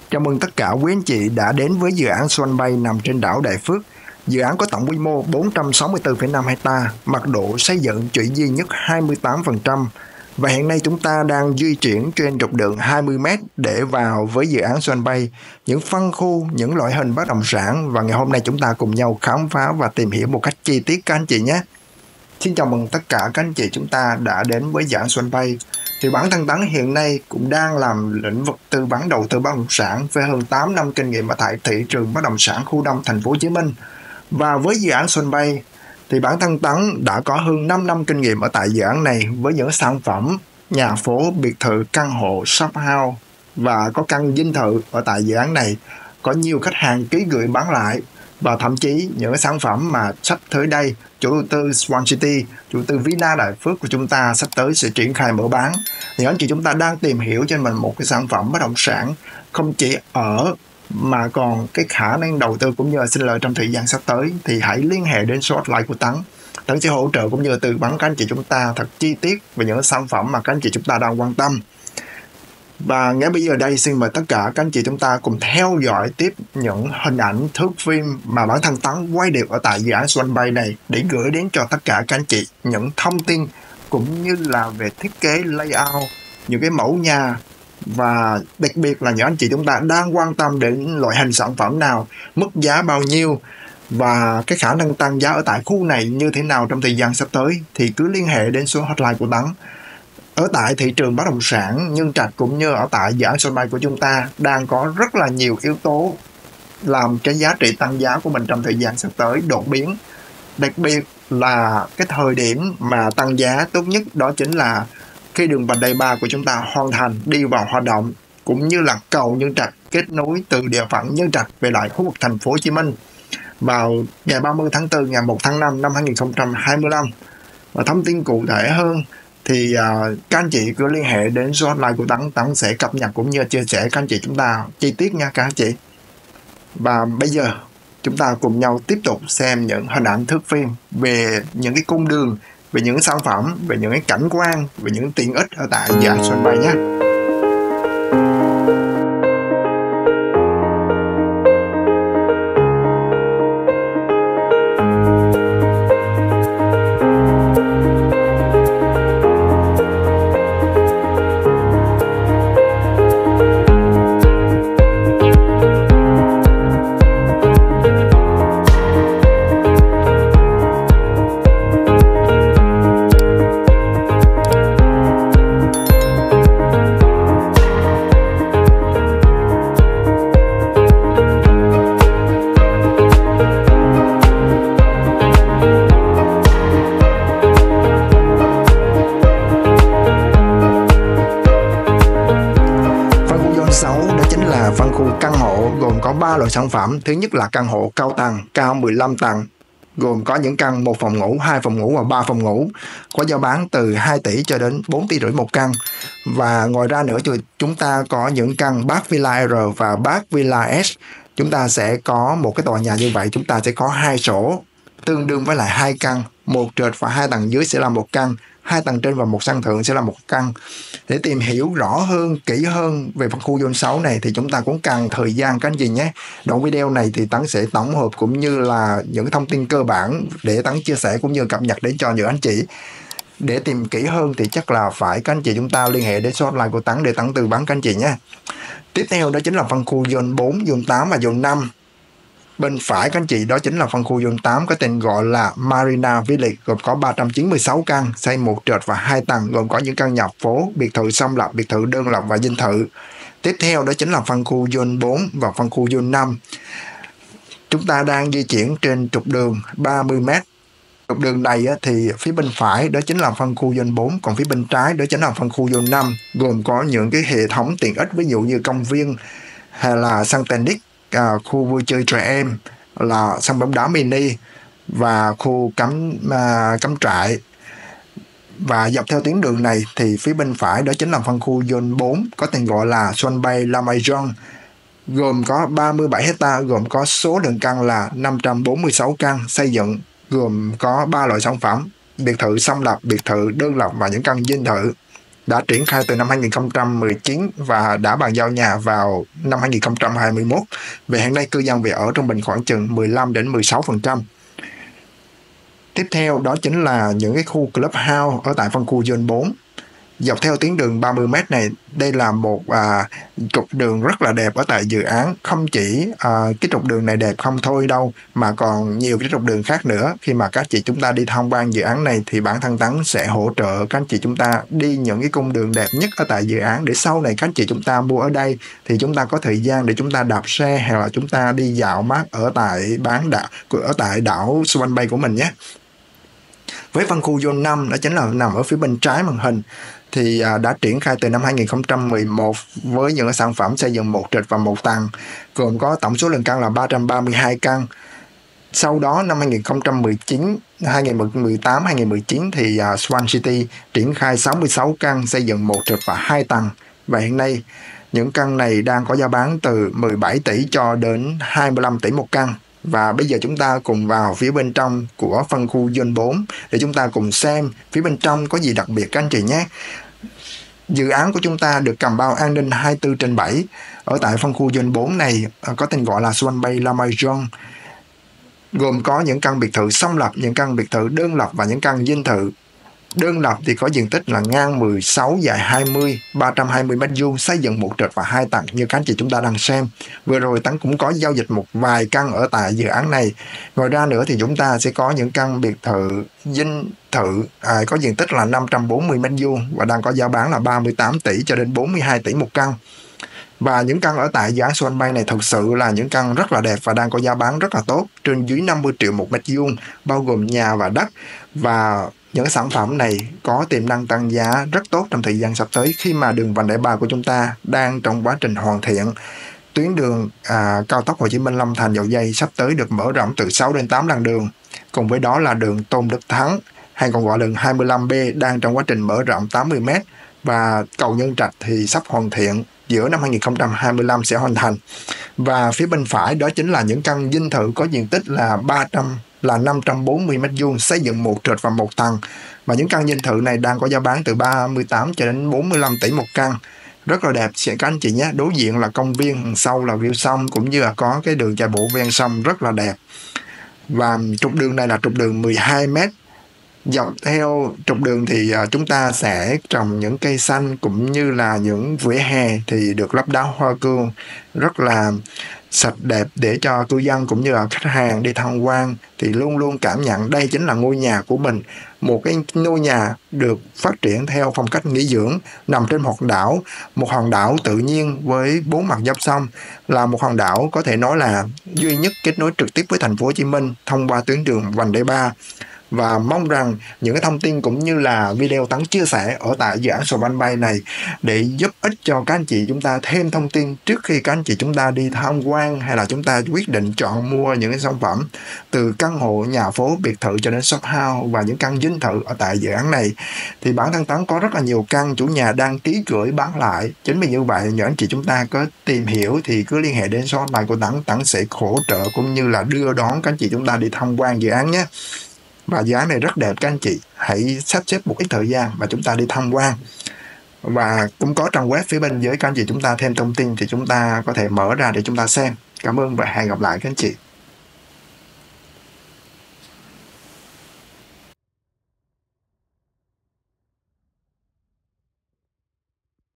Chào mừng tất cả quý anh chị đã đến với dự án Swan Bay nằm trên đảo Đại Phước. Dự án có tổng quy mô 464,5 ha, mật độ xây dựng chỉ duy nhất 28%. Và hiện nay chúng ta đang di chuyển trên trục đường 20m để vào với dự án Swan Bay, những phân khu, những loại hình bất động sản. Và ngày hôm nay chúng ta cùng nhau khám phá và tìm hiểu một cách chi tiết các anh chị nhé. Xin chào mừng tất cả các anh chị chúng ta đã đến với dự án Swan Bay. Thì bản thân Tấn hiện nay cũng đang làm lĩnh vực tư vấn đầu tư bất động sản với hơn 8 năm kinh nghiệm ở tại thị trường bất động sản khu Đông Thành phố Hồ Chí Minh. Và với dự án Swan Bay thì bản thân Tấn đã có hơn 5 năm kinh nghiệm ở tại dự án này với những sản phẩm nhà phố, biệt thự, căn hộ, shop house và có căn dinh thự ở tại dự án này. Có nhiều khách hàng ký gửi bán lại và thậm chí những sản phẩm mà sắp tới đây chủ đầu tư Swan City, chủ đầu tư Vina Đại Phước của chúng ta sắp tới sẽ triển khai mở bán. Thì anh chị chúng ta đang tìm hiểu cho mình một cái sản phẩm bất động sản không chỉ ở mà còn cái khả năng đầu tư cũng như là sinh lời trong thời gian sắp tới, thì hãy liên hệ đến số hotline của Tấn. Tấn sẽ hỗ trợ cũng như tư vấn các anh chị chúng ta thật chi tiết về những sản phẩm mà các anh chị chúng ta đang quan tâm. Và ngay bây giờ đây xin mời tất cả các anh chị chúng ta cùng theo dõi tiếp những hình ảnh thước phim mà bản thân Tấn quay được ở tại dự án Swan Bay này để gửi đến cho tất cả các anh chị những thông tin cũng như là về thiết kế layout, những cái mẫu nhà, và đặc biệt là những anh chị chúng ta đang quan tâm đến loại hình sản phẩm nào, mức giá bao nhiêu và cái khả năng tăng giá ở tại khu này như thế nào trong thời gian sắp tới, thì cứ liên hệ đến số hotline của Tấn. Ở tại thị trường bất động sản Nhân Trạch cũng như ở tại dự án Swan Bay của chúng ta đang có rất là nhiều yếu tố làm cái giá trị tăng giá của mình trong thời gian sắp tới đột biến. Đặc biệt là cái thời điểm mà tăng giá tốt nhất đó chính là khi đường vành đai 3 của chúng ta hoàn thành đi vào hoạt động, cũng như là cầu Nhân Trạch kết nối từ địa phận Nhân Trạch về lại khu vực thành phố Hồ Chí Minh vào ngày 30 tháng 4, ngày 1 tháng 5 năm 2025. Và thông tin cụ thể hơn thì các anh chị cứ liên hệ đến số hotline của Tấn. Tấn sẽ cập nhật cũng như chia sẻ các anh chị chúng ta chi tiết nha các anh chị. Và bây giờ chúng ta cùng nhau tiếp tục xem những hình ảnh thước phim về những cái cung đường, về những sản phẩm, về những cái cảnh quan, về những tiện ích ở tại dự án Swan Bay nhé. Phân khu căn hộ gồm có 3 loại sản phẩm. Thứ nhất là căn hộ cao tầng, cao 15 tầng, gồm có những căn 1 phòng ngủ, 2 phòng ngủ và 3 phòng ngủ, có giá bán từ 2 tỷ cho đến 4 tỷ rưỡi một căn. Và ngoài ra nữa chúng ta có những căn Park Villa R và Park Villa S. Chúng ta sẽ có một cái tòa nhà như vậy, chúng ta sẽ có 2 sổ tương đương với lại 2 căn, 1 trệt và 2 tầng dưới sẽ là 1 căn, 2 tầng trên và 1 sân thượng sẽ là 1 căn. Để tìm hiểu rõ hơn, kỹ hơn về phân khu Zone 6 này thì chúng ta cũng cần thời gian các anh chị nhé. Đoạn video này thì Tấn sẽ tổng hợp cũng như là những thông tin cơ bản để Tấn chia sẻ cũng như cập nhật đến cho những anh chị. Để tìm kỹ hơn thì chắc là phải các anh chị chúng ta liên hệ đến số hotline của Tấn để Tấn tư vấn các anh chị nhé. Tiếp theo đó chính là phân khu Zone 4, Zone 8 và Zone 5. Bên phải các anh chị đó chính là phân khu Zone 8 có tên gọi là Marina Village, gồm có 396 căn, xây 1 trệt và 2 tầng, gồm có những căn nhà phố, biệt thự song lập, biệt thự đơn lập và dinh thự. Tiếp theo đó chính là phân khu Zone 4 và phân khu Zone 5. Chúng ta đang di chuyển trên trục đường 30m. Trục đường này thì phía bên phải đó chính là phân khu Zone 4, còn phía bên trái đó chính là phân khu Zone 5, gồm có những cái hệ thống tiện ích ví dụ như công viên hay là sân tennis, khu vui chơi trẻ em, là sân bóng đá mini và khu cắm trại. Và dọc theo tuyến đường này thì phía bên phải đó chính là phân khu Zone 4 có tên gọi là Swan Bay La Maison, gồm có 37 hecta, gồm có số lượng căn là 546 căn, xây dựng gồm có 3 loại sản phẩm: biệt thự song lập, biệt thự đơn lập và những căn dinh thự. đã triển khai từ năm 2019 và đã bàn giao nhà vào năm 2021. Về hiện nay cư dân về ở trung bình khoảng chừng 15 đến 16%. Tiếp theo đó chính là những cái khu clubhouse ở tại phân khu Zone 4. Dọc theo tuyến đường 30m này, đây là một trục đường rất là đẹp ở tại dự án. Không chỉ cái trục đường này đẹp không thôi đâu, mà còn nhiều cái trục đường khác nữa. Khi mà các chị chúng ta đi tham quan dự án này thì bản thân Tấn sẽ hỗ trợ các chị chúng ta đi những cái cung đường đẹp nhất ở tại dự án, để sau này các chị chúng ta mua ở đây thì chúng ta có thời gian để chúng ta đạp xe hay là chúng ta đi dạo mát ở tại đảo Swan Bay của mình nhé. Với phân khu Zone 5 đó chính là nằm ở phía bên trái màn hình, thì đã triển khai từ năm 2011 với những sản phẩm xây dựng 1 trệt và 1 tầng, gồm có tổng số lượng căn là 332 căn. Sau đó năm 2018, 2019 thì Swan City triển khai 66 căn xây dựng 1 trệt và 2 tầng. Và hiện nay những căn này đang có giá bán từ 17 tỷ cho đến 25 tỷ một căn. Và bây giờ chúng ta cùng vào phía bên trong của phân khu Zone 4 để chúng ta cùng xem phía bên trong có gì đặc biệt các anh chị nhé. Dự án của chúng ta được cầm bao an ninh 24/7 ở tại phân khu Zone 4 này, có tên gọi là Swan Bay La Maison, gồm có những căn biệt thự song lập, những căn biệt thự đơn lập và những căn dinh thự. Đơn lập thì có diện tích là ngang 16, dài 20, 320 m2, xây dựng 1 trệt và 2 tầng như các anh chị chúng ta đang xem. Vừa rồi Tấn cũng có giao dịch một vài căn ở tại dự án này. Ngoài ra nữa thì chúng ta sẽ có những căn biệt thự dinh thự có diện tích là 540 m2 và đang có giá bán là 38 tỷ cho đến 42 tỷ một căn. Và những căn ở tại dự án Swan Bay này thực sự là những căn rất là đẹp và đang có giá bán rất là tốt, trên dưới 50 triệu một mét vuông, bao gồm nhà và đất. Và những sản phẩm này có tiềm năng tăng giá rất tốt trong thời gian sắp tới, khi mà đường vành đai 3 của chúng ta đang trong quá trình hoàn thiện. Tuyến đường cao tốc Hồ Chí Minh Long Thành Dầu Giây sắp tới được mở rộng từ 6 đến 8 làn đường. Cùng với đó là đường Tôn Đức Thắng hay còn gọi là đường 25B đang trong quá trình mở rộng 80 m, và cầu Nhân Trạch thì sắp hoàn thiện, giữa năm 2025 sẽ hoàn thành. Và phía bên phải đó chính là những căn dinh thự có diện tích là 540 m2, xây dựng 1 trệt và 1 tầng. Và những căn dinh thự này đang có giá bán từ 38 cho đến 45 tỷ một căn. Rất là đẹp các anh chị nhé. Đối diện là công viên, sau là view sông, cũng như là có cái đường chạy bộ ven sông rất là đẹp. Và trục đường này là trục đường 12 m. Dọc theo trục đường thì chúng ta sẽ trồng những cây xanh, cũng như là những vỉa hè thì được lắp đá hoa cương rất là sạch đẹp, để cho cư dân cũng như là khách hàng đi tham quan thì luôn luôn cảm nhận đây chính là ngôi nhà của mình. Một cái ngôi nhà được phát triển theo phong cách nghỉ dưỡng, nằm trên một hòn đảo tự nhiên với 4 mặt giáp sông, là một hòn đảo có thể nói là duy nhất kết nối trực tiếp với thành phố Hồ Chí Minh thông qua tuyến đường vành đai 3. Và mong rằng những cái thông tin cũng như là video Tấn chia sẻ ở tại dự án Swan Bay này để giúp ích cho các anh chị chúng ta thêm thông tin trước khi các anh chị chúng ta đi tham quan, hay là chúng ta quyết định chọn mua những cái sản phẩm từ căn hộ, nhà phố, biệt thự cho đến shop house và những căn dinh thự ở tại dự án này. Thì bản thân Tấn có rất là nhiều căn chủ nhà đăng ký gửi bán lại. Chính vì như vậy, những anh chị chúng ta có tìm hiểu thì cứ liên hệ đến số hotline của Tấn sẽ hỗ trợ cũng như là đưa đón các anh chị chúng ta đi tham quan dự án nhé. Và dự án này rất đẹp các anh chị, hãy sắp xếp một ít thời gian và chúng ta đi tham quan. Và cũng có trang web phía bên dưới, các anh chị chúng ta thêm thông tin thì chúng ta có thể mở ra để chúng ta xem. Cảm ơn và hẹn gặp lại các anh chị.